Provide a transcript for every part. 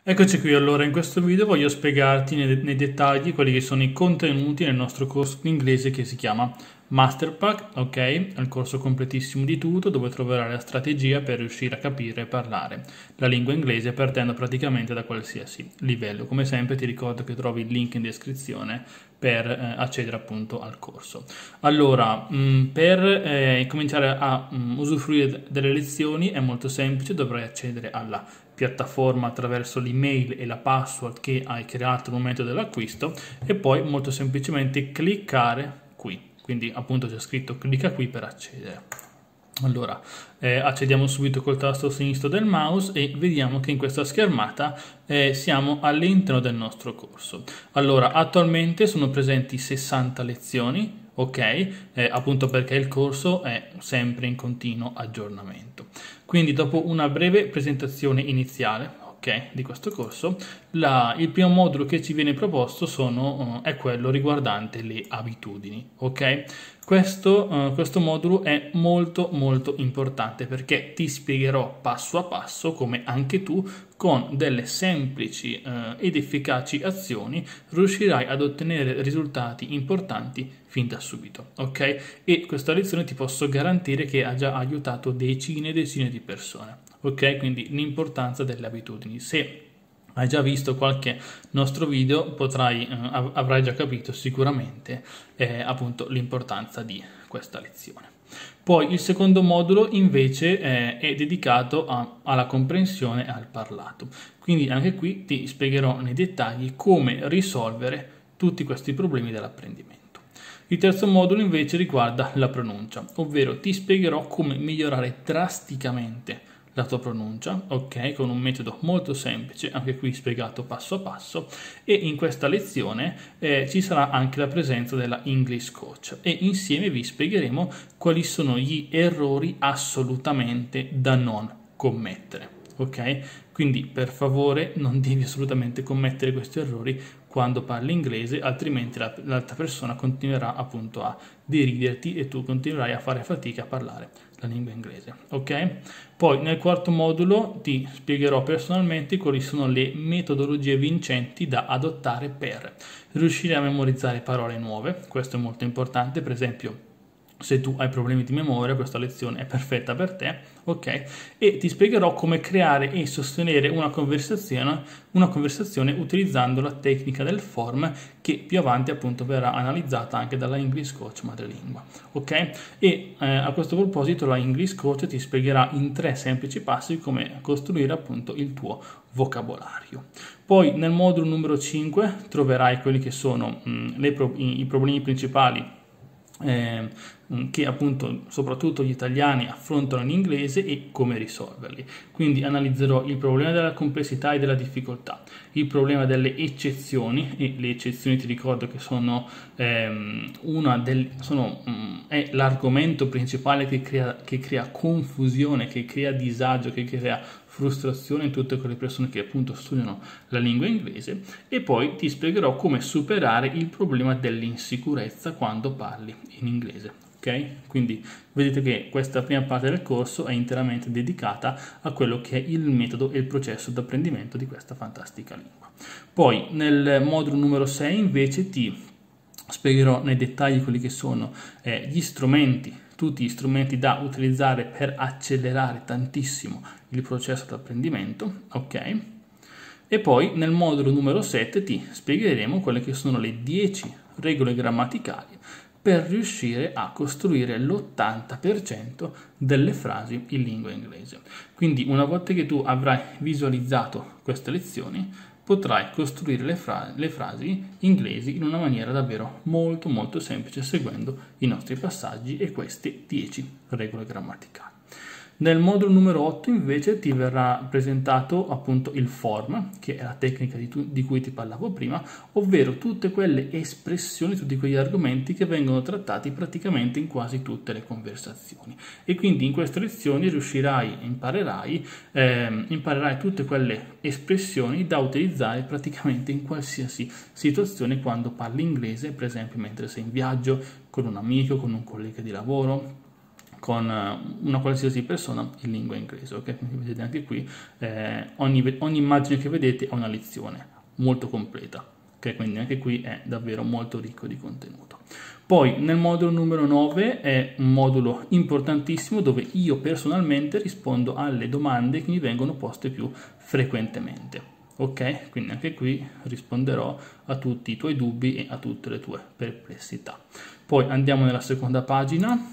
Eccoci qui, allora in questo video voglio spiegarti nei dettagli quelli che sono i contenuti nel nostro corso di inglese che si chiama Masterpack, ok? È il corso completissimo di tutto dove troverai la strategia per riuscire a capire e parlare la lingua inglese partendo praticamente da qualsiasi livello. Come sempre ti ricordo che trovi il link in descrizione per accedere appunto al corso. Allora, per cominciare a usufruire delle lezioni è molto semplice, dovrai accedere alla piattaforma attraverso l'email e la password che hai creato al momento dell'acquisto e poi molto semplicemente cliccare qui. Quindi appunto c'è scritto clicca qui per accedere. Allora, accediamo subito col tasto sinistro del mouse e vediamo che in questa schermata siamo all'interno del nostro corso. Allora, attualmente sono presenti 60 lezioni, ok? Appunto perché il corso è sempre in continuo aggiornamento. Quindi dopo una breve presentazione iniziale, di questo corso, il primo modulo che ci viene proposto è quello riguardante le abitudini, ok? Questo modulo è molto importante perché ti spiegherò passo a passo come anche tu con delle semplici ed efficaci azioni riuscirai ad ottenere risultati importanti fin da subito, ok? E questa lezione ti posso garantire che ha già aiutato decine e decine di persone, ok? Quindi l'importanza delle abitudini. Se hai già visto qualche nostro video avrai già capito sicuramente appunto l'importanza di questa lezione. Poi il secondo modulo invece è dedicato alla comprensione e al parlato. Quindi anche qui ti spiegherò nei dettagli come risolvere tutti questi problemi dell'apprendimento. Il terzo modulo invece riguarda la pronuncia, ovvero ti spiegherò come migliorare drasticamente la tua pronuncia, ok? Con un metodo molto semplice, anche qui spiegato passo a passo, e in questa lezione ci sarà anche la presenza della English Coach e insieme vi spiegheremo quali sono gli errori assolutamente da non commettere, ok? Quindi per favore non devi assolutamente commettere questi errori quando parli inglese, altrimenti l'altra persona continuerà appunto a deriderti e tu continuerai a fare fatica a parlare la lingua inglese, ok? Poi nel quarto modulo ti spiegherò personalmente quali sono le metodologie vincenti da adottare per riuscire a memorizzare parole nuove. Questo è molto importante, per esempio se tu hai problemi di memoria questa lezione è perfetta per te, ok? E ti spiegherò come creare e sostenere una conversazione utilizzando la tecnica del form che più avanti appunto verrà analizzata anche dalla English Coach madrelingua, ok? E a questo proposito la English Coach ti spiegherà in 3 semplici passi come costruire appunto il tuo vocabolario. Poi nel modulo numero 5 troverai quelli che sono i problemi principali che appunto soprattutto gli italiani affrontano in inglese e come risolverli. Quindi analizzerò il problema della complessità e della difficoltà, il problema delle eccezioni, e le eccezioni ti ricordo che è l'argomento principale che crea confusione, che crea disagio, che crea frustrazione in tutte quelle persone che appunto studiano la lingua inglese, e poi ti spiegherò come superare il problema dell'insicurezza quando parli in inglese. Ok? Quindi vedete che questa prima parte del corso è interamente dedicata a quello che è il metodo e il processo d'apprendimento di questa fantastica lingua. Poi nel modulo numero 6 invece ti spiegherò nei dettagli quelli che sono gli strumenti, tutti gli strumenti da utilizzare per accelerare tantissimo il processo d'apprendimento, ok? E poi nel modulo numero 7 ti spiegheremo quelle che sono le 10 regole grammaticali per riuscire a costruire l'80% delle frasi in lingua inglese. Quindi una volta che tu avrai visualizzato queste lezioni, potrai costruire le frasi inglesi in una maniera davvero molto semplice seguendo i nostri passaggi e queste 10 regole grammaticali. Nel modulo numero 8 invece ti verrà presentato appunto il form, che è la tecnica di cui ti parlavo prima, ovvero tutte quelle espressioni, tutti quegli argomenti che vengono trattati praticamente in quasi tutte le conversazioni. E quindi in queste lezioni imparerai tutte quelle espressioni da utilizzare praticamente in qualsiasi situazione quando parli inglese, per esempio mentre sei in viaggio, con un amico, con un collega di lavoro, con una qualsiasi persona in lingua inglese, ok? Quindi vedete anche qui, ogni immagine che vedete è una lezione molto completa, ok? Quindi anche qui è davvero molto ricco di contenuto. Poi nel modulo numero 9 è un modulo importantissimo dove io personalmente rispondo alle domande che mi vengono poste più frequentemente. Ok, quindi anche qui risponderò a tutti i tuoi dubbi e a tutte le tue perplessità. Poi andiamo nella seconda pagina,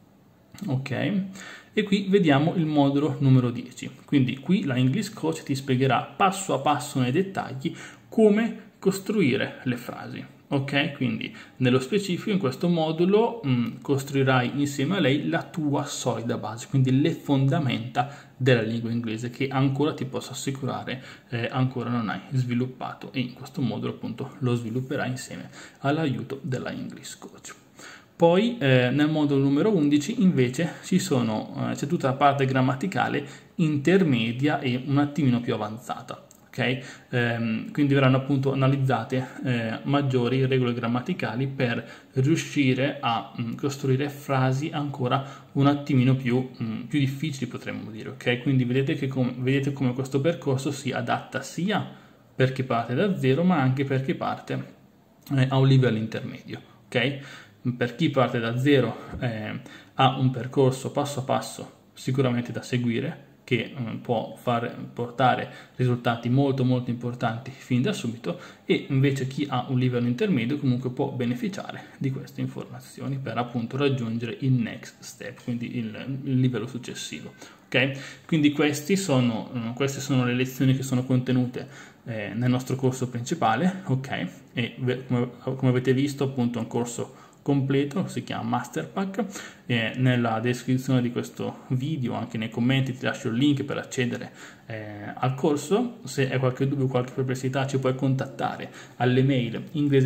ok, e qui vediamo il modulo numero 10. Quindi qui la English Coach ti spiegherà passo a passo nei dettagli come costruire le frasi. Ok, quindi nello specifico in questo modulo costruirai insieme a lei la tua solida base, quindi le fondamenta della lingua inglese che ancora ti posso assicurare ancora non hai sviluppato, e in questo modulo appunto lo svilupperai insieme all'aiuto della English Coach. Poi nel modulo numero 11 invece c'è tutta la parte grammaticale intermedia e un attimino più avanzata. Quindi verranno appunto analizzate maggiori regole grammaticali per riuscire a costruire frasi ancora un attimino più difficili, potremmo dire, ok? Quindi vedete come questo percorso si adatta sia per chi parte da zero, ma anche per chi parte a un livello intermedio, ok? Per chi parte da zero ha un percorso passo a passo sicuramente da seguire, che può portare risultati molto molto importanti fin da subito, e invece chi ha un livello intermedio comunque può beneficiare di queste informazioni per appunto raggiungere il next step, quindi il livello successivo. Ok? Quindi queste sono le lezioni che sono contenute nel nostro corso principale, ok? E come avete visto appunto è un corso completo, si chiama Master Pack. Nella descrizione di questo video, anche nei commenti, ti lascio il link per accedere al corso. Se hai qualche dubbio o qualche perplessità ci puoi contattare alle mail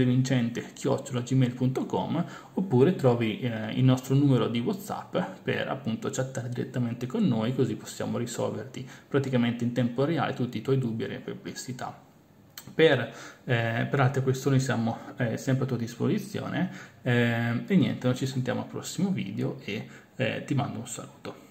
inglesevincente@gmail.com, oppure trovi il nostro numero di WhatsApp per appunto chattare direttamente con noi, così possiamo risolverti praticamente in tempo reale tutti i tuoi dubbi e perplessità. Per altre questioni siamo sempre a tua disposizione, e niente, noi ci sentiamo al prossimo video e ti mando un saluto.